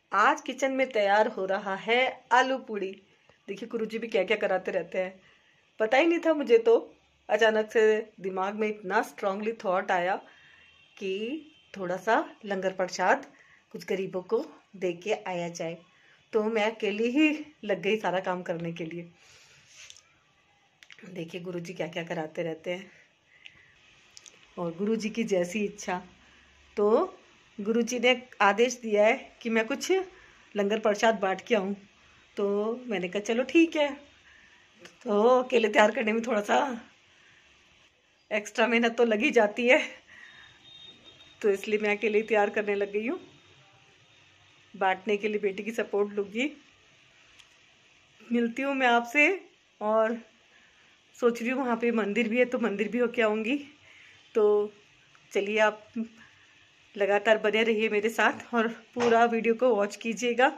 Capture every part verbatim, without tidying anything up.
आज किचन में तैयार हो रहा है आलू पूड़ी। देखिए गुरुजी भी क्या क्या कराते रहते हैं, पता ही नहीं था मुझे। तो अचानक से दिमाग में इतना स्ट्रांगली थॉट आया कि थोड़ा सा लंगर प्रसाद कुछ गरीबों को दे के आया जाए। तो मैं अकेली ही लग गई सारा काम करने के लिए। देखिए गुरुजी क्या क्या कराते रहते हैं, और गुरुजी की जैसी इच्छा। तो गुरुजी ने आदेश दिया है कि मैं कुछ लंगर प्रसाद बांट के आऊँ। तो मैंने कहा चलो ठीक है। तो अकेले तैयार करने में थोड़ा सा एक्स्ट्रा मेहनत तो लगी जाती है, तो इसलिए मैं अकेले तैयार करने लग गई हूँ। बांटने के लिए बेटी की सपोर्ट लूँगी। मिलती हूँ मैं आपसे, और सोच रही हूँ वहाँ पे मंदिर भी है तो मंदिर भी होके आऊँगी। तो चलिए आप लगातार बने रहिए मेरे साथ और पूरा वीडियो को वॉच कीजिएगा।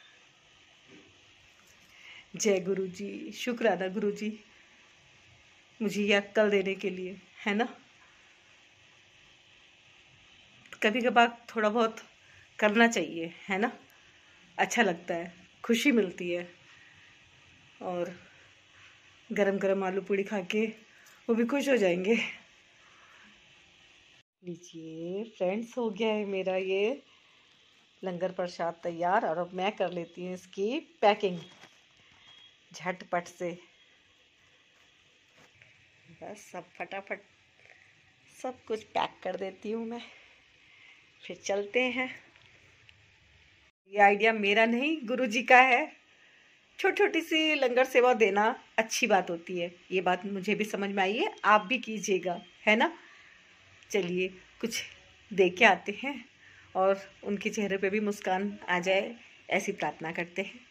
जय गुरुजी, शुक्राना गुरुजी मुझे ये अक्ल देने के लिए, है ना। कभी कभार थोड़ा बहुत करना चाहिए, है ना। अच्छा लगता है, खुशी मिलती है। और गरम गरम आलू पूड़ी खा के वो भी खुश हो जाएंगे। लीजिए फ्रेंड्स, हो गया है मेरा ये लंगर प्रसाद तैयार। और अब मैं कर लेती हूँ इसकी पैकिंग झटपट से। बस सब फटाफट सब कुछ पैक कर देती हूँ मैं, फिर चलते हैं। ये आइडिया मेरा नहीं, गुरुजी का है। छोटी छोटी सी लंगर सेवा देना अच्छी बात होती है, ये बात मुझे भी समझ में आई है। आप भी कीजिएगा, है ना। चलिए कुछ दे के आते हैं और उनके चेहरे पे भी मुस्कान आ जाए, ऐसी प्रार्थना करते हैं।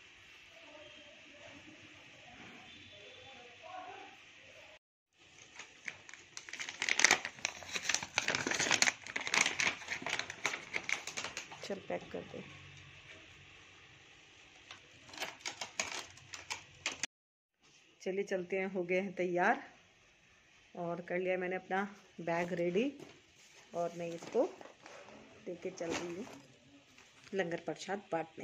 चल पैक कर दे। चलिए चलते हैं, हो गए हैं तैयार और कर लिया मैंने अपना बैग रेडी। और मैं इसको लेके चल रही हूँ लंगर प्रसाद बांटने।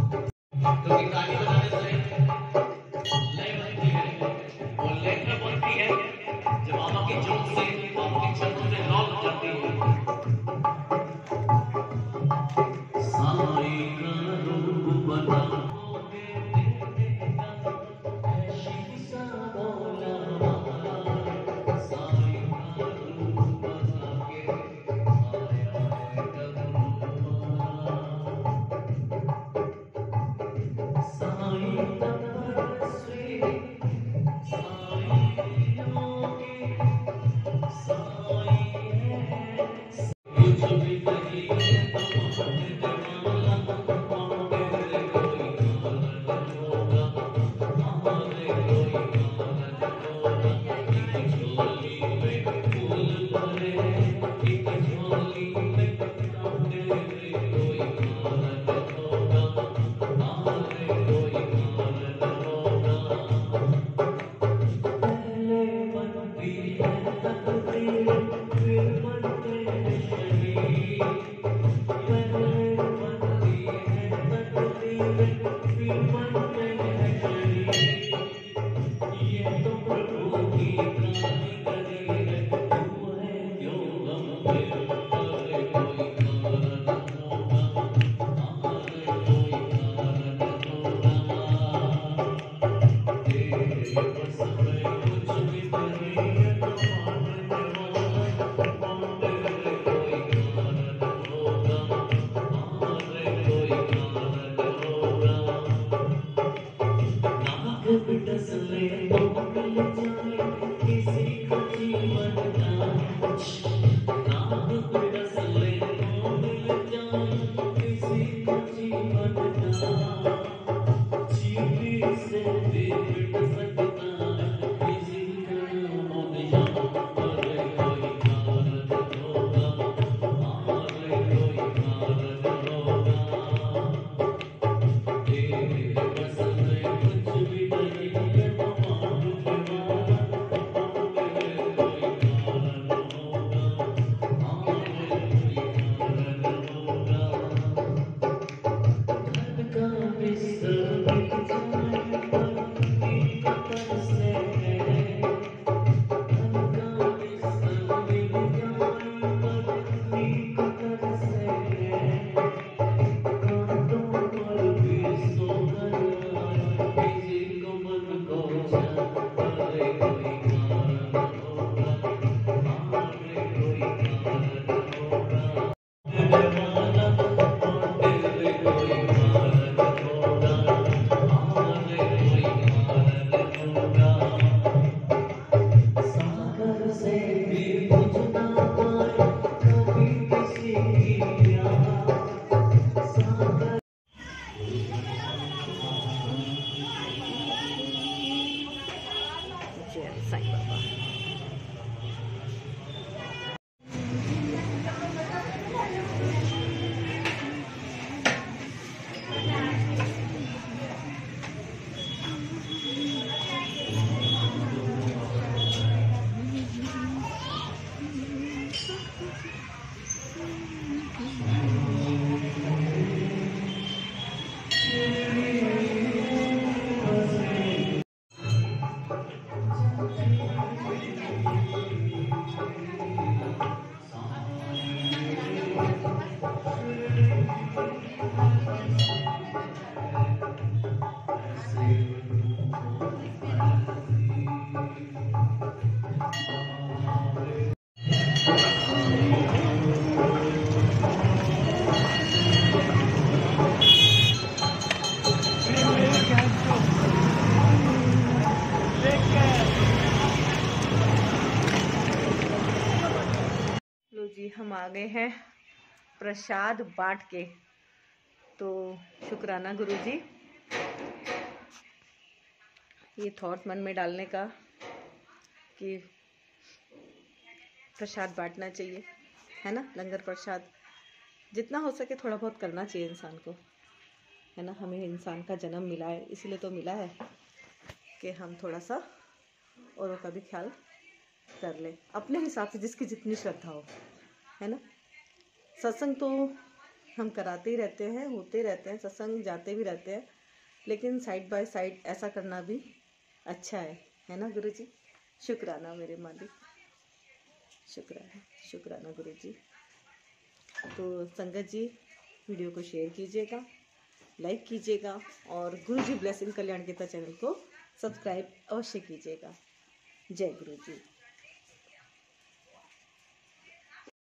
लय बनती है और लेटर बनती है। जी हम आ गए हैं प्रसाद बांट के। तो शुक्राना गुरुजी, ये थॉट मन में डालने का कि प्रसाद बांटना चाहिए, है ना। लंगर प्रसाद जितना हो सके थोड़ा बहुत करना चाहिए इंसान को, है ना। हमें इंसान का जन्म मिला है, इसीलिए तो मिला है कि हम थोड़ा सा औरों का भी ख्याल कर ले अपने हिसाब से, जिसकी जितनी श्रद्धा हो, है ना। सत्संग तो हम कराते ही रहते हैं, होते रहते हैं, सत्संग जाते भी रहते हैं, लेकिन साइड बाय साइड ऐसा करना भी अच्छा है, है ना गुरुजी। शुक्राना मेरे मालिक, शुक्राना शुक्राना गुरु जी। तो संगत जी, वीडियो को शेयर कीजिएगा, लाइक कीजिएगा और गुरु जी ब्लेसिंग कल्याण गीता चैनल को सब्सक्राइब अवश्य कीजिएगा। जय गुरु जी।